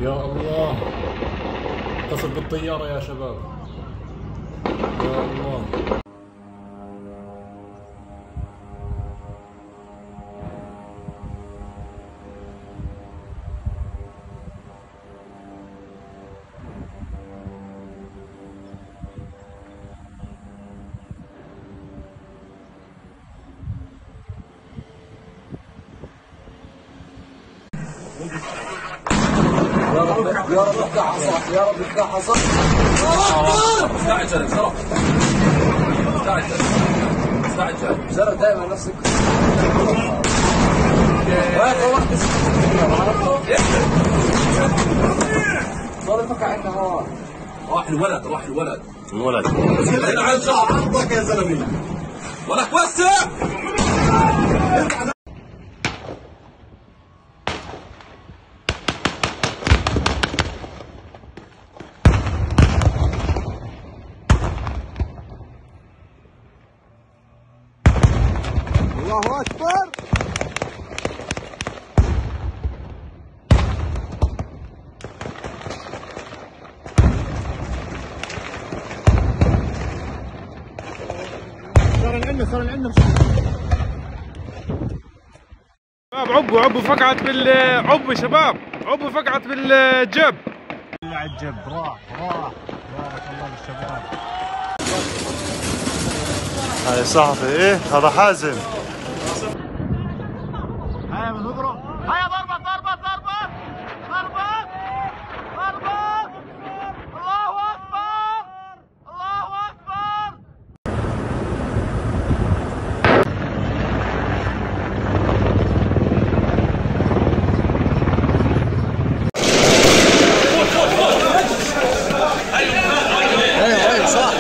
يا الله، اتصل بالطيارة يا شباب. يا الله. يا رب افتحها صح، يا رب افتحها صح. استعجل زرع، استعجل زرع دائما نفسك. وين روحت؟ صار يفكر عندنا هون. راح الولد زين على شعر عرضك يا زلمه. ولك وسع. الله اكبر. صار العلم شباب، عبوا فقعت عبوا شباب، عبوا فقعت بالجب. الجب راح بارك الله للشباب. هاي صحفي ايه هذا حازم. هيا بنضرب، هيا ضربة الله أكبر. ايوه صح.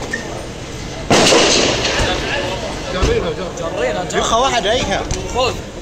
جرينا يخا واحد هيك. خذ